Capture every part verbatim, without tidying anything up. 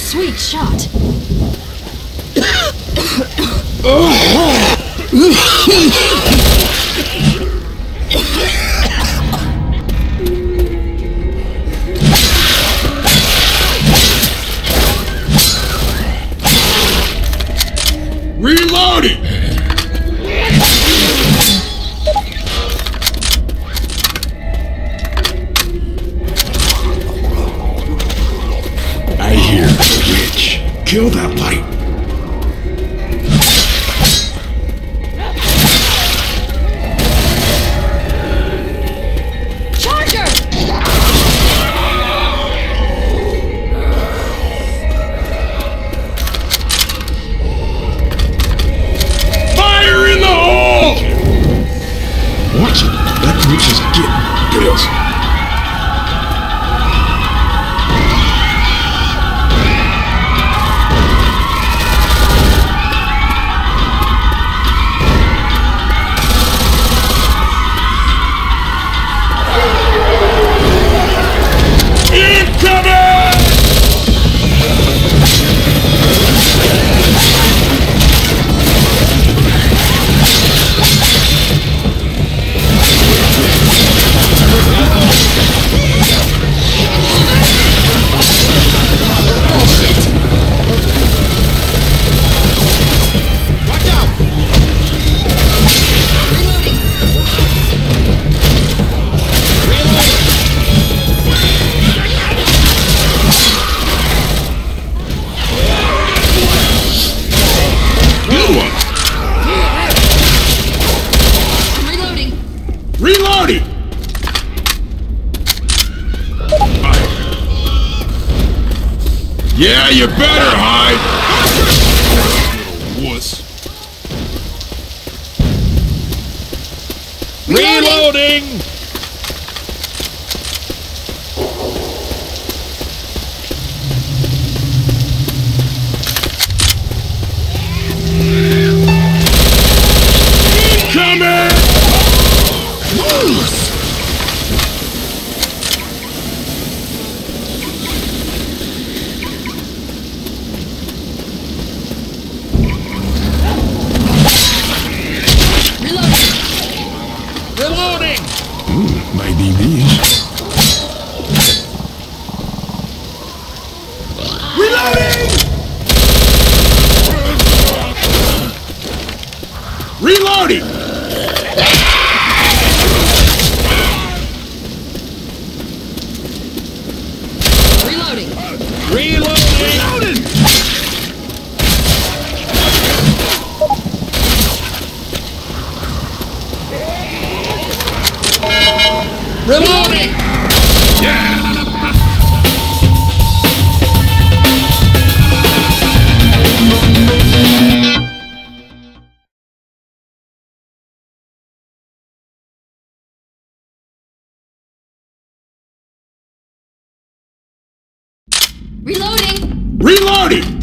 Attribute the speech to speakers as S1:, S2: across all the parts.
S1: Sweet shot.
S2: Reloading! I hear the witch. Kill that light.
S1: Charger!
S2: Fire in the hole! Watch it. That witch is getting this. Reloading! Yeah, you better hide! Little wuss. Reloading! Incoming! Reloading! Ooh, might be these. Reloading! Reloading!
S1: Reloading!
S2: Reloading!
S1: Reloading!
S2: Yeah!
S1: Reloading!
S2: Reloading!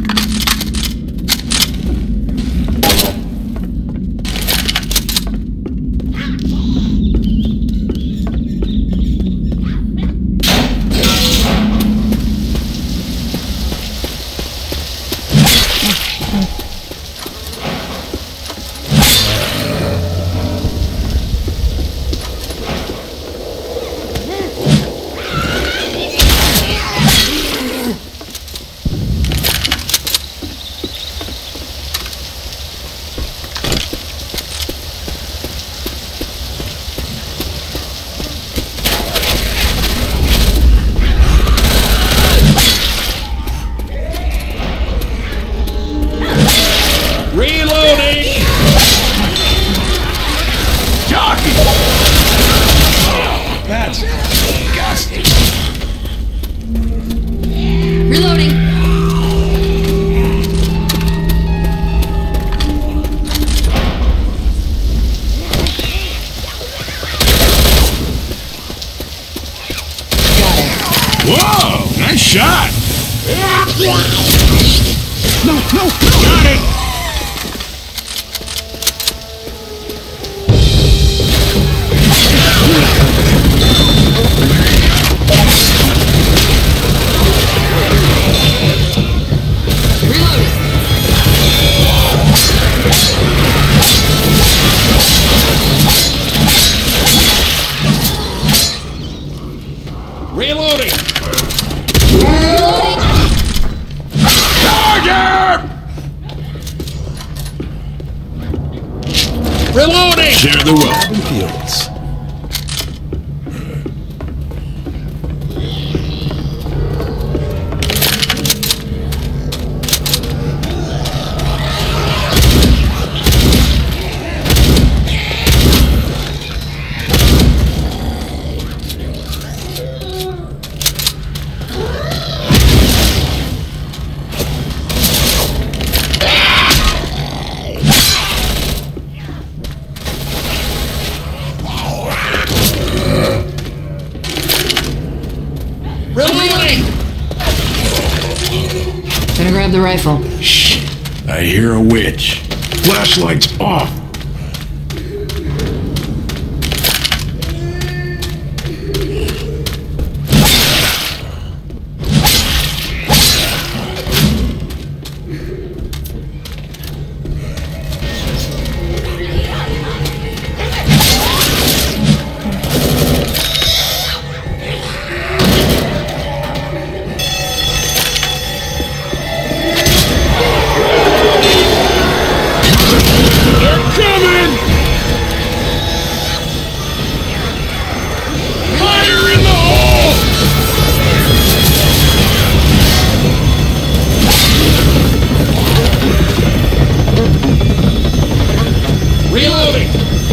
S2: Reloading! Jockey! That's disgusting.
S1: Reloading! Got it.
S2: Whoa! Nice shot! No, no, no! Got it!
S1: Reloading!
S2: Share the wealth and fields.
S1: Reloading! Gonna grab the rifle.
S2: Shh! I hear a witch. Flashlight's off.
S1: Reloading!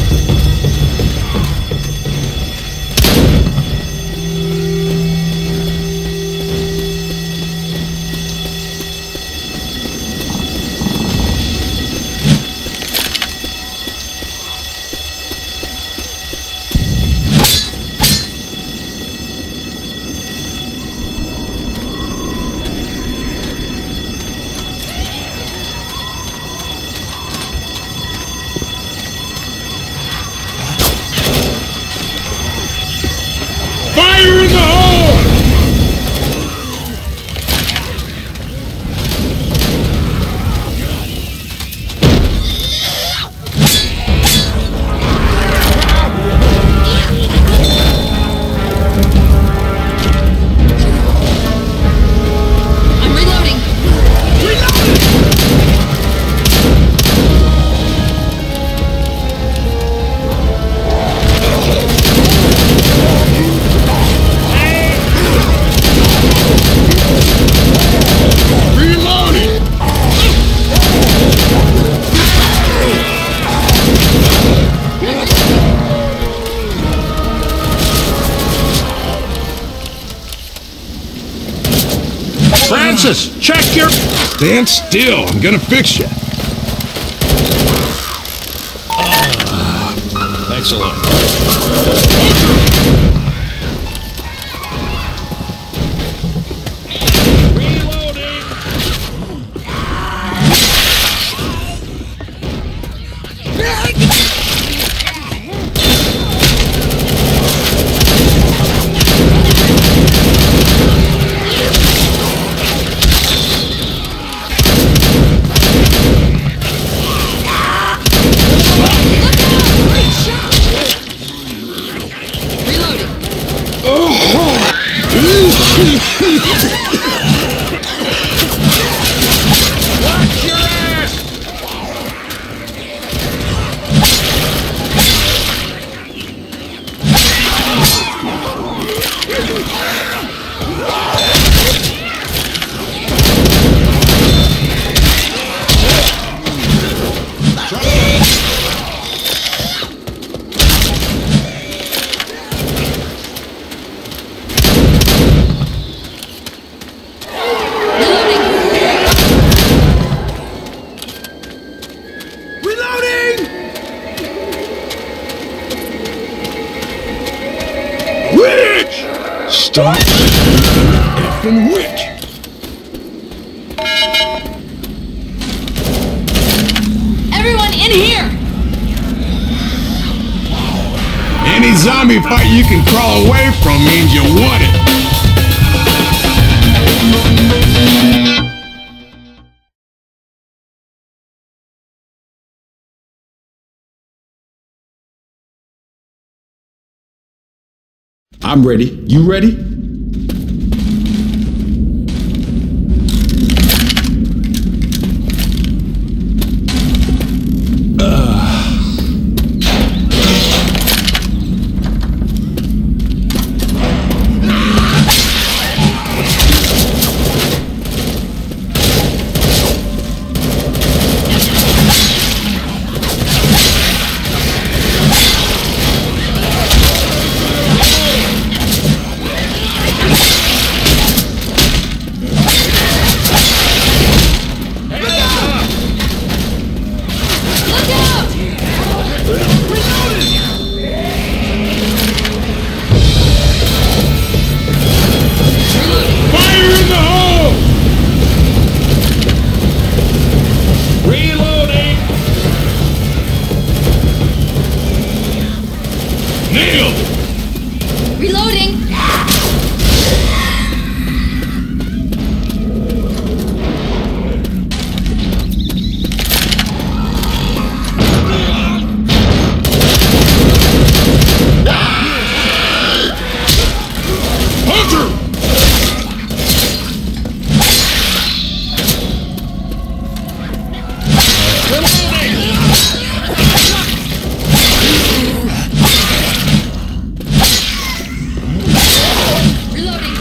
S2: Fire in the hole!
S1: I'm reloading!
S2: Reloading!
S3: Francis, check your...
S2: Stand still. I'm gonna fix you.
S3: Thanks a lot. Watch your ass!
S2: Witch! Stop effing witch!
S1: Everyone in here!
S2: Any zombie fight you can crawl away from means you won it. I'm ready. You ready? Uh,
S3: Reloading!
S2: Nailed!
S1: Reloading!
S2: Hunter!
S1: Reloading!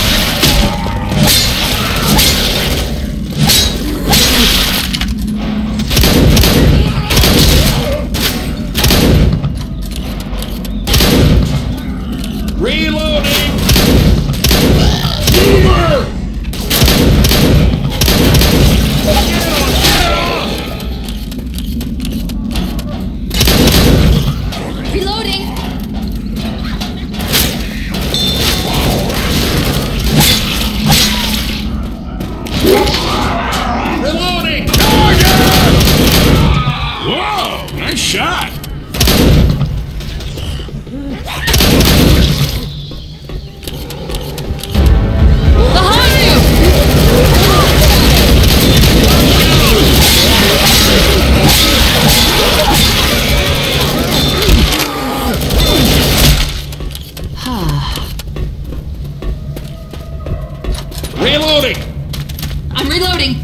S3: Reloading!
S2: Boomer!
S1: Reloading!
S3: Reloading!
S2: Whoa! Nice shot!
S1: Behind you!
S3: Reloading!
S1: I'm reloading!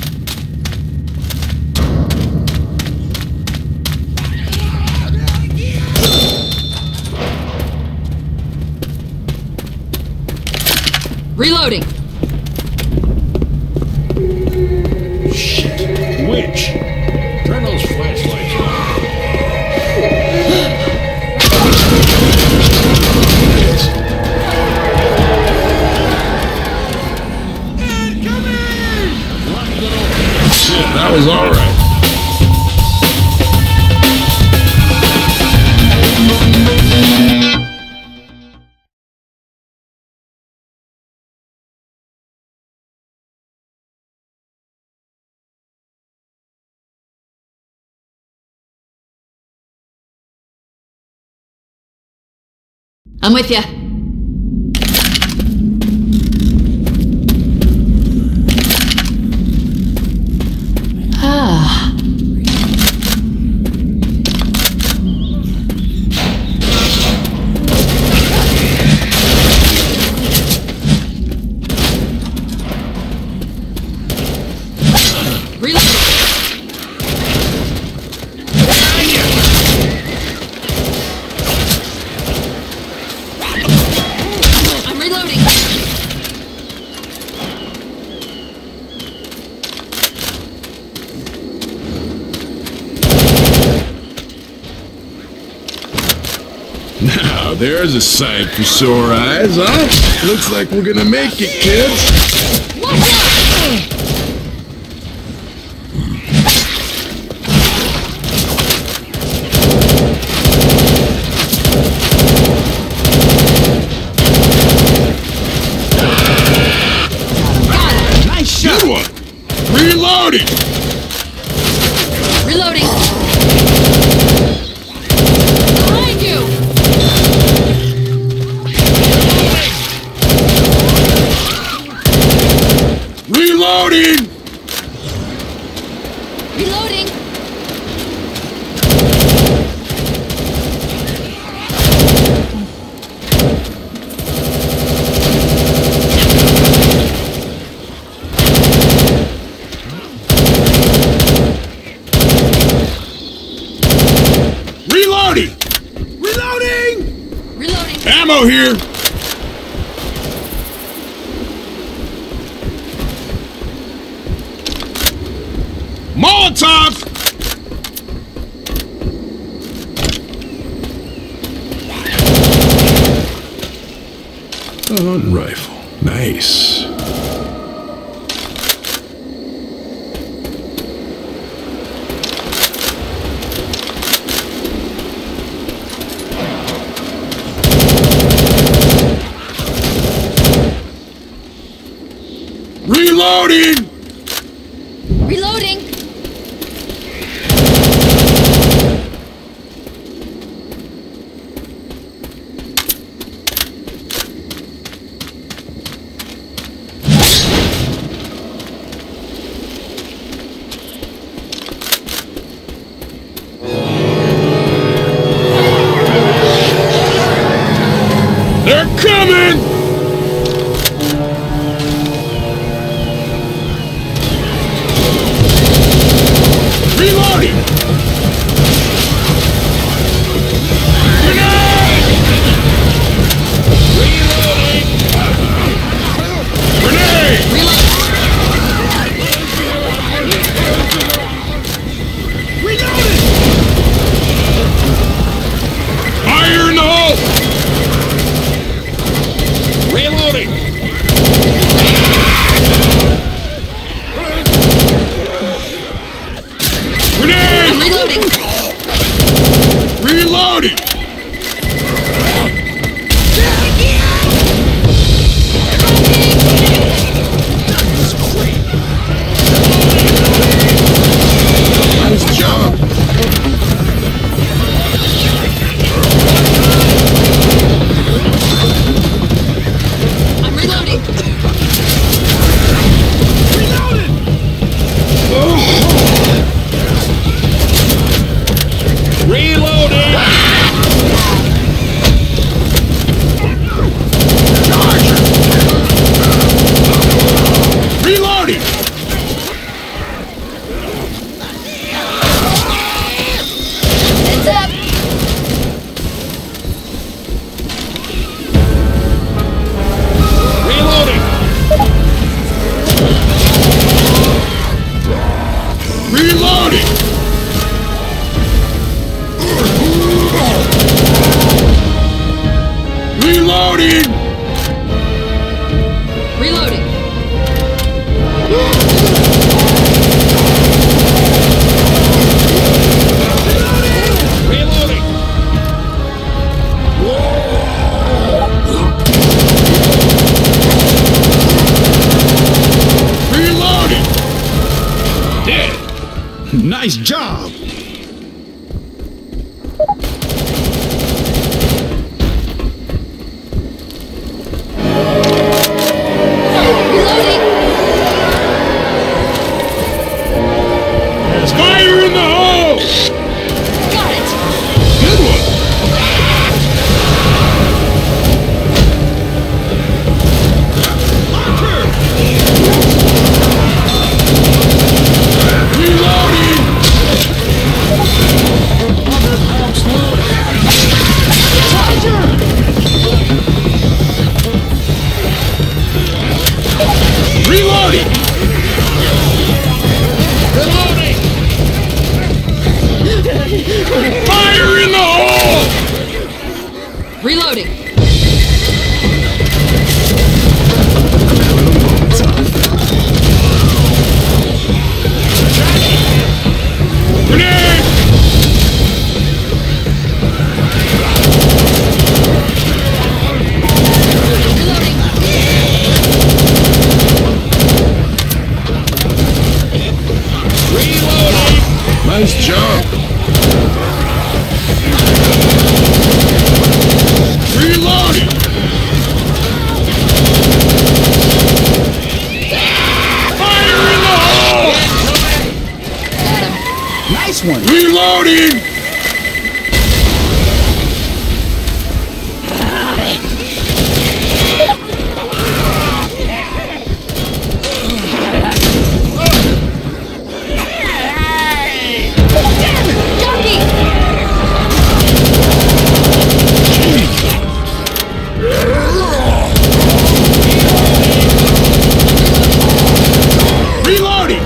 S1: Reloading!
S3: Shit! Witch! Turn those flashlights on.
S2: That was alright.
S1: I'm with ya. Ah. Reload. I'm reloading.
S2: Now, there's a sight for sore eyes, huh? Looks like we're gonna make it, kids.
S1: Watch out! Got it.
S3: Nice shot!
S2: Good one. Reloading.
S1: Reloading. Behind you.
S2: Reloading.
S1: Reloading.
S2: Reloading. Reloading.
S1: Reloading.
S2: Ammo here. Molotov. A hunting rifle. Nice. Reloading.
S1: Reloading.
S2: Reloading! Nice job!
S1: I'm reloading.
S3: Reloading!
S2: Charge! Reloading!
S1: Heads up.
S3: Reloading!
S2: Reloading! Reloading!
S1: Reloading.
S3: Reloading!
S2: Reloading! Dead! Nice job!
S1: Reloading.
S2: There's fire in the hole!
S1: Got it.
S2: Good one! Reloading! Reloading!
S3: Reloading!
S2: Fire in the hole!
S1: Reloading.
S2: Grenade!
S1: Reloading.
S3: Reloading!
S2: Nice job! Reloading! Fire in the hole!
S1: Got him.
S4: Nice one.
S2: Reloading!
S1: Jockey.
S2: Reloading!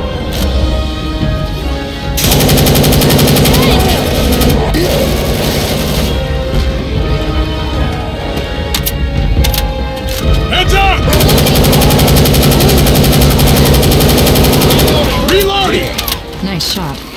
S2: Heads up! Reloading!
S1: Nice shot.